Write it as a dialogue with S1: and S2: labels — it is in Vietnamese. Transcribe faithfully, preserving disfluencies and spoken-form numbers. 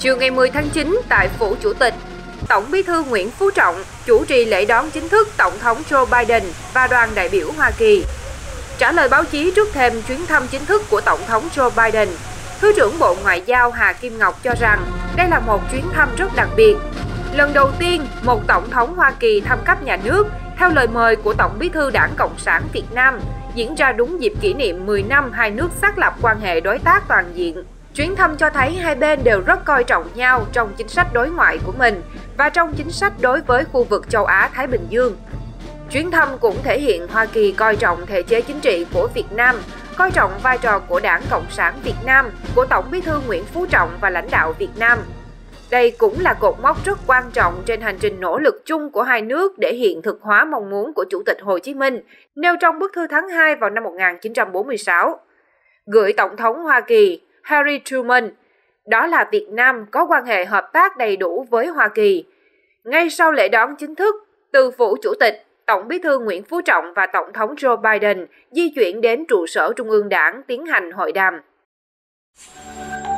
S1: Chiều ngày mười tháng chín tại Phủ Chủ tịch, Tổng Bí thư Nguyễn Phú Trọng chủ trì lễ đón chính thức Tổng thống Joe Biden và đoàn đại biểu Hoa Kỳ. Trả lời báo chí trước thềm chuyến thăm chính thức của Tổng thống Joe Biden, Thứ trưởng Bộ Ngoại giao Hà Kim Ngọc cho rằng đây là một chuyến thăm rất đặc biệt. Lần đầu tiên, một Tổng thống Hoa Kỳ thăm cấp nhà nước theo lời mời của Tổng Bí thư Đảng Cộng sản Việt Nam, diễn ra đúng dịp kỷ niệm mười năm hai nước xác lập quan hệ đối tác toàn diện. Chuyến thăm cho thấy hai bên đều rất coi trọng nhau trong chính sách đối ngoại của mình và trong chính sách đối với khu vực châu Á-Thái Bình Dương. Chuyến thăm cũng thể hiện Hoa Kỳ coi trọng thể chế chính trị của Việt Nam, coi trọng vai trò của Đảng Cộng sản Việt Nam, của Tổng Bí thư Nguyễn Phú Trọng và lãnh đạo Việt Nam. Đây cũng là cột mốc rất quan trọng trên hành trình nỗ lực chung của hai nước để hiện thực hóa mong muốn của Chủ tịch Hồ Chí Minh nêu trong bức thư tháng hai vào năm một nghìn chín trăm bốn mươi sáu. Gửi Tổng thống Hoa Kỳ Harry Truman, đó là Việt Nam có quan hệ hợp tác đầy đủ với Hoa Kỳ. Ngay sau lễ đón chính thức, từ Phủ Chủ tịch, Tổng Bí thư Nguyễn Phú Trọng và Tổng thống Joe Biden di chuyển đến trụ sở Trung ương Đảng tiến hành hội đàm.